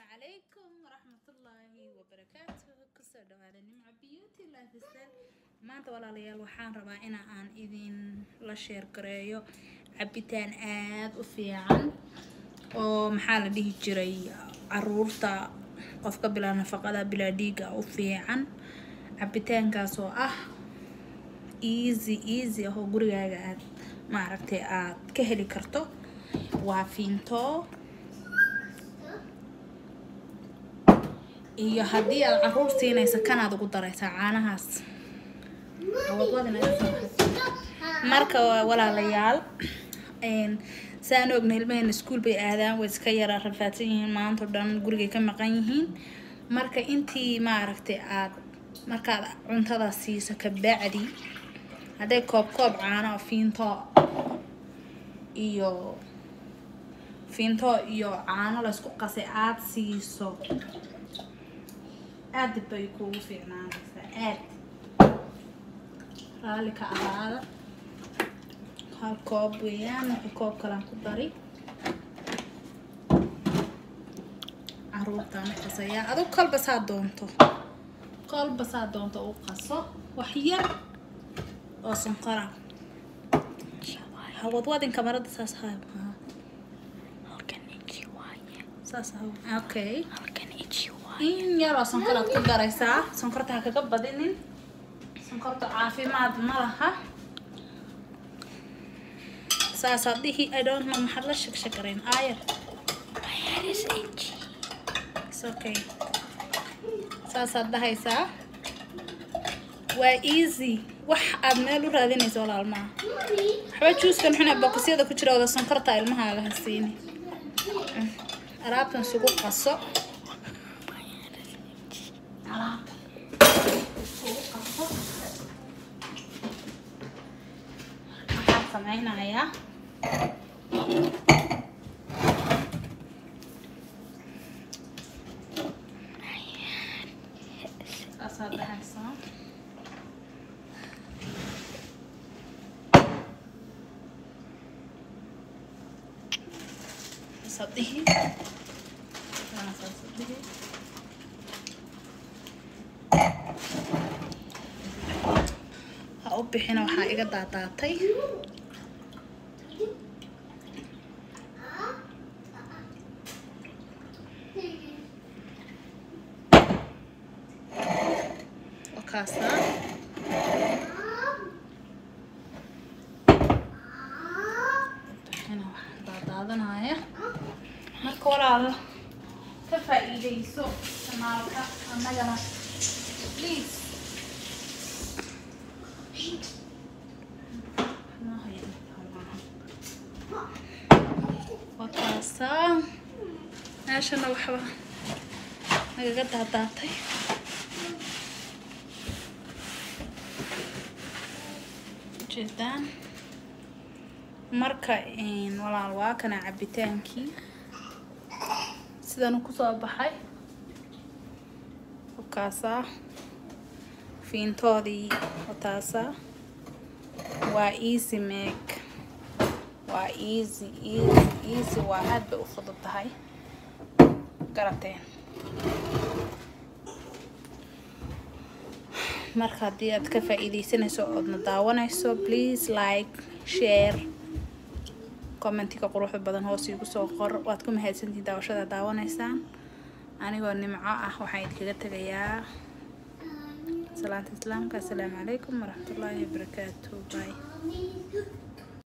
عليكم ورحمة الله وبركاته. كسر دوالي نمع بيوتي لا تستل ما أنت ولا ليال وحان ربعنا عن إذن لا شير كريو عبيتان آد وفيعان ومحال ديه جري عرورتا قفك بلا نفقة بلا ديقة وفيعان عبيتان كاسو easy هو قرية قاعد ما عرفتي كهلي كرتو وفينتو iyo hadii aad caruur siinaysa kanaad ugu daraysaa caanahaas marka walaalayaal saan ognahay ilmaheena iskuul bay aadaan way iska yara rafaadsan yihiin maanta dhan guriga ka maqan yihiin marka intii ma aragtay aad markaad cuntada siiso ka bacdi haday koob caano fiinto iyo caano la isku qasay aad siiso aad bay kuugu fiicnaanaysaa aad raali ka ahaada hal koob weeyaan wixii koob kalaan ku dari caruurtaan u qasayaa adug kolba saa doonto u qaso wax yar oo sonkora hawadwadin kamarada saas haa okay in yaro sonkora ku daraysaa sonkorta ha kaga badinin sonkorta caafimaad ma laha saasa dhihi I don't know maxaa la shaqshaqareyn ayar is itchy it's okay saasa dhahaysaa waa easy wax aad meel u raadinayso walaalmaa waxba juuskan xuna boqosyada ku jira wada sonkorta ilmahaaga ha siini alaabtan sugu qaso سمعينايا أصابها حسن صدقي bixina waxa iga daadaatay wakaasa bixina waxa daadaadanaya marka walaal ka faa'iideyso kanaalka annagana please وكاسة عشان وحبة نقدر هتعطي جدا مركا إن ولا الواقع عبيتانكي سيدا نكسو بحي وكاسة فين تودي وتاسة وإيزي ميك easy waa aad bay u fududahay garateen marka hadii aad ka faa'iideysanayso oo aad daawanayso please like share commentiga quruxda badan hoos igu soo qor waad ku mahadsantihiin daawashada daawanaysaan anigoo nimco ah waxaan idinkaga tagayaa salaanta islaamka assalaamu calaykum waraxmatullaahi wabarakaatuh bye